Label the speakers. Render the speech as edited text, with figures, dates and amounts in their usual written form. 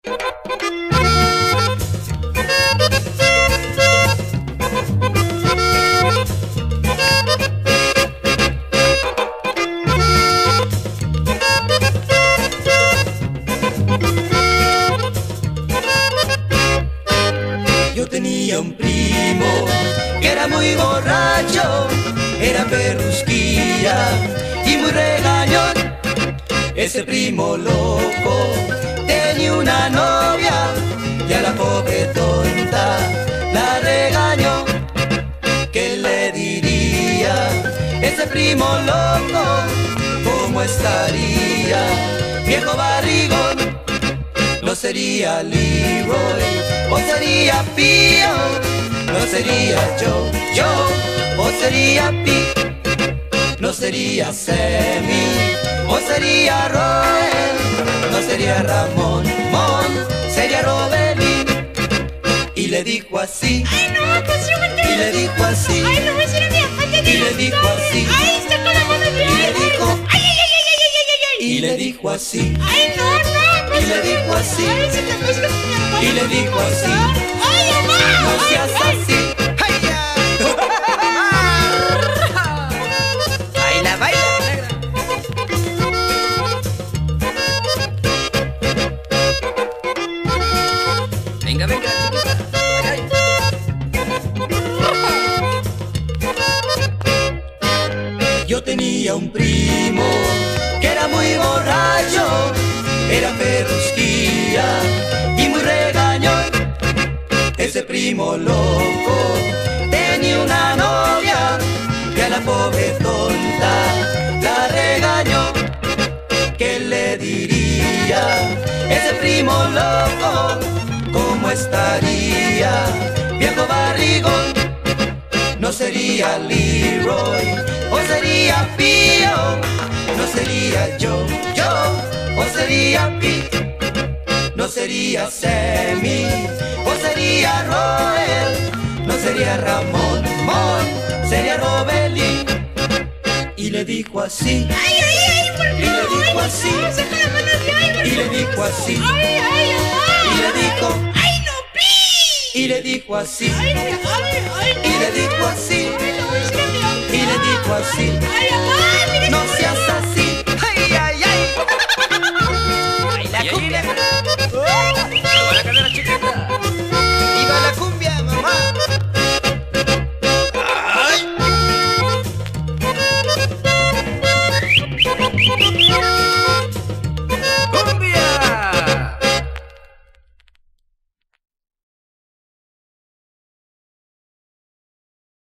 Speaker 1: Yo tenía un primo que era muy borracho, era perrusquilla y muy regañón. Ese primo loco tenía una novia y a la pobre tonta la regañó. ¿Qué le diría ese primo loco? ¿Cómo estaría, viejo barrigón? No sería Leroy, o sería Pío, no sería yo, o sería Pi, no sería Semi, o sería Roel, no sería Ramón, sería Robelín. Y le dijo así,
Speaker 2: ay no, pues yo me entero.
Speaker 1: Y le dijo así,
Speaker 2: ay no, ese era mi afán de
Speaker 1: y le dijo así,
Speaker 2: ay, está con la mano de
Speaker 1: y le dijo,
Speaker 2: ay, ay, ay, ay, ay, ay, ay,
Speaker 1: y le dijo así,
Speaker 2: ay, no, no,
Speaker 1: y le dijo así,
Speaker 2: ay, se te pesca mi hermano.
Speaker 1: y le dijo así,
Speaker 2: ay, mamá,
Speaker 1: no seas así.
Speaker 3: Baila, baila, negra. Venga, venga, chiquita. Ay, ay.
Speaker 1: Yo tenía un primo que era muy borracho, era perrusquilla y muy regañón. Ese primo loco tenía una novia y a la pobre tonta la regañó. ¿Qué le diría ese primo loco? ¿Cómo estaría, viejo barrigón? No sería Leroy, o sería Pío, no sería yo, o sería Pi, no sería Semi, o sería Roel, no sería Ramón, sería Robelín. Y le dijo así,
Speaker 2: ay, ay, ay, por favor,
Speaker 1: y le dijo así,
Speaker 2: saca la mano de ahí, por
Speaker 1: y le
Speaker 2: favor.
Speaker 1: dijo así,
Speaker 2: ay, ay, mamá,
Speaker 1: y le dijo,
Speaker 2: ay, no, pi,
Speaker 1: y le dijo así,
Speaker 2: ay, ay, ay,
Speaker 1: y le dijo así,
Speaker 2: ay, no, ese era mi afán.
Speaker 1: y le dijo así,
Speaker 2: ay, mamá, mira
Speaker 1: no
Speaker 2: qué
Speaker 1: seas
Speaker 2: bonito.